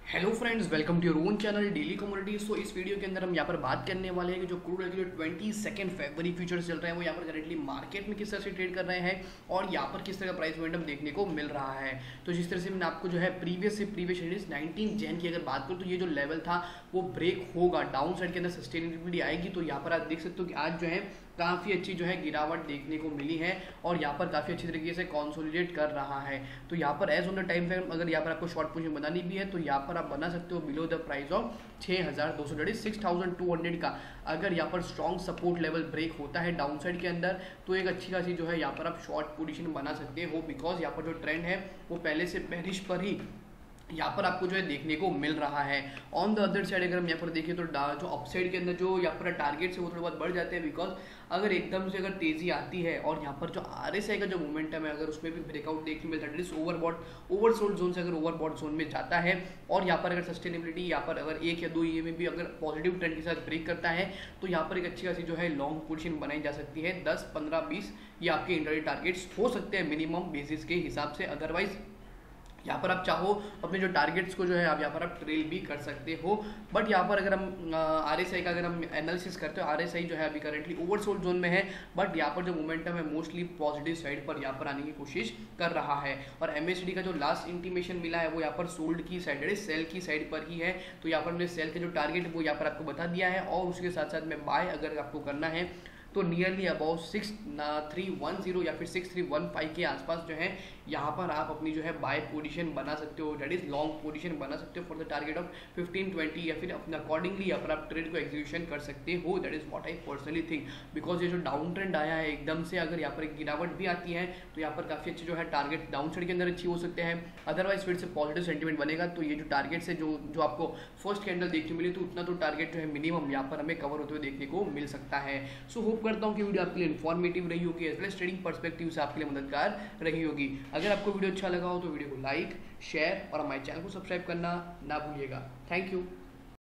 Hello friends, welcome to your own channel daily commodity. So इस video के अंदर हम यहाँ पर बात करने वाले हैं कि जो क्रूड ऑयल के जो 22 फरवरी फ्यूचर्स चल रहे हैं वो यहाँ पर करेंटली मार्केट में किस तरह से ट्रेड कर रहे हैं और यहाँ पर किस तरह का प्राइस मोमेंटम देखने को मिल रहा है। तो जिस तरह से मैंने आपको जो है प्रीवियस 19 जैन की अगर बात करूँ तो ये जो लेवल था वो ब्रेक होगा, डाउन साइड के अंदर सस्टेनेबिलिटी आएगी। तो यहाँ पर आप देख सकते हो कि आज जो है काफ़ी अच्छी जो है गिरावट देखने को मिली है और यहाँ पर काफ़ी अच्छी तरीके से कंसोलिडेट कर रहा है। तो यहाँ पर as on the time frame अगर यहाँ पर आपको शॉर्ट पोजीशन बनानी भी है तो यहाँ पर आप बना सकते हो below the price of 6200 that is 6200 का। अगर यहाँ पर स्ट्रॉन्ग सपोर्ट लेवल ब्रेक होता है डाउन साइड के अंदर तो एक अच्छी खासी जो है यहाँ पर आप शॉर्ट पोजीशन बना सकते हो, बिकॉज यहाँ पर जो ट्रेंड है वो पहले से बेरिश पर ही यहाँ पर आपको जो है देखने को मिल रहा है। ऑन द अदर साइड अगर हम यहाँ पर देखें तो जो अपसाइड के अंदर जो यहाँ पर टारगेट्स है वो थोड़ा बहुत बढ़ जाते हैं, बिकॉज अगर एकदम से अगर तेजी आती है और यहाँ पर जो RSI का जो मोमेंटम है अगर उसमें भी ब्रेकआउट देखने मिलता है, ओवरसोल्ड जोन से अगर ओवरबॉट जोन में जाता है और यहाँ पर अगर सस्टेनेबिलिटी यहाँ पर अगर 1 या 2 ईए में भी अगर पॉजिटिव ट्रेंड के साथ ब्रेक करता है तो यहाँ पर एक अच्छी खासी जो है लॉन्ग पोजीशन बनाई जा सकती है। 10, 15, 20 ये आपके इंट्राडे टारगेट्स हो सकते हैं मिनिमम बेसिस के हिसाब से। अदरवाइज यहाँ पर आप चाहो अपने जो टारगेट्स को जो है आप यहाँ पर आप ट्रेल भी कर सकते हो। बट यहाँ पर अगर हम RSI का अगर हम एनालिसिस करते हो, RSI जो है अभी करेंटली ओवरसोल्ड जोन में है, बट यहाँ पर जो मोमेंटम है मोस्टली पॉजिटिव साइड पर यहाँ पर आने की कोशिश कर रहा है। और MACD का जो लास्ट इंटीमेशन मिला है वो यहाँ पर सोल्ड की साइड, सेल की साइड पर ही है। तो यहाँ पर हमने सेल के जो टारगेट वो यहाँ पर आपको बता दिया है और उसके साथ साथ में बाय अगर आपको करना है तो नियरली अबाउट 6310 या फिर 6315 के आसपास जो है यहाँ पर आप अपनी जो है बाय पोजीशन बना सकते हो, दैट इज लॉन्ग पोजीशन बना सकते हो फॉर द टारगेट ऑफ 1520 या फिर अपने अकॉर्डिंगली यहाँ पर आप ट्रेड को एग्जीक्यूशन कर सकते हो। That is what I personally think, because ये जो डाउन ट्रेंड आया है एकदम से अगर यहाँ पर एक गिरावट भी आती है तो यहाँ पर काफ़ी अच्छे जो है टारगेट डाउन साइड के अंदर अच्छी हो सकते हैं। अदरवाइज फिर से पॉजिटिव सेंटीमेंट बनेगा तो ये जो टारगेट्स है जो आपको फर्स्ट कैंडल देखने मिली तो उतना तो टारगेट जो है मिनिमम यहाँ पर हमें कवर होते हुए देखने को मिल सकता है। सो होप करता हूँ कि वीडियो आपके लिए इन्फॉर्मेटिव रही होगी, as well as trading perspective से आपके लिए मददगार रही होगी। अगर आपको वीडियो अच्छा लगा हो तो वीडियो को लाइक, शेयर और हमारे चैनल को सब्सक्राइब करना ना भूलिएगा। Thank you.